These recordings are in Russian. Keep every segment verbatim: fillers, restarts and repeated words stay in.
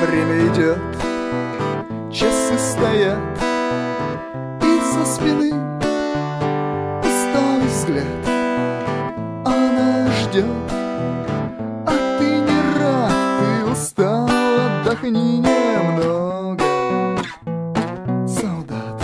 время идет, часы стоят, из-за спины усталый взгляд. Она ждет, а ты не рад, ты устал, отдохни немного. Солдат,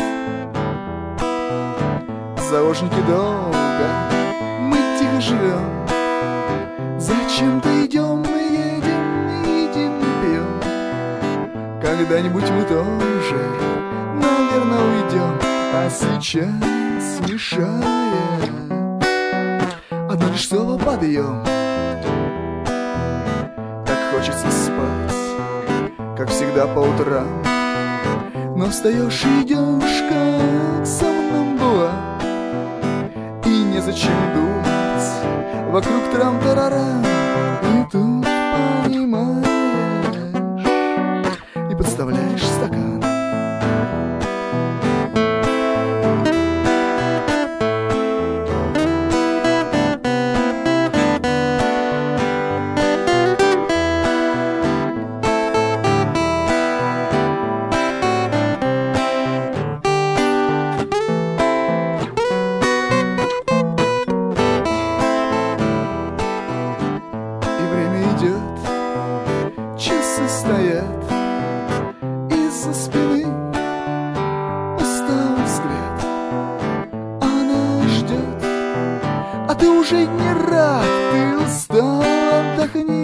заложники долго, мы тихо живем. Зачем-то идем, мы едем, едем, пьем. Когда-нибудь мы тоже, наверное, уйдем. А сейчас мешает одно лишь слово «подъем». Так хочется спать, как всегда по утрам, но встаешь и идешь, как сомнамбула. И незачем думать, вокруг трам-тарарам. И тут понимаешь и подставляешь стакан. Часы стоят, из-за спины усталый взгляд. Она ждет, а ты уже не рад, ты устал, отдохни